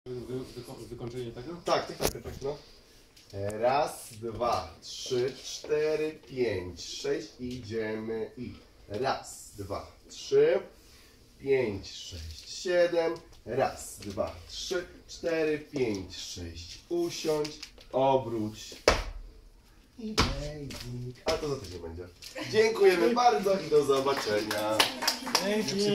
Wykończenie tego? Tak, no. Raz, dwa, trzy, cztery, pięć, sześć, idziemy i raz, dwa, trzy, pięć, sześć, siedem, raz, dwa, trzy, cztery, pięć, sześć, usiądź, obróć i basic. A to za tydzień będzie. Dziękujemy bardzo i do zobaczenia. Dzięki.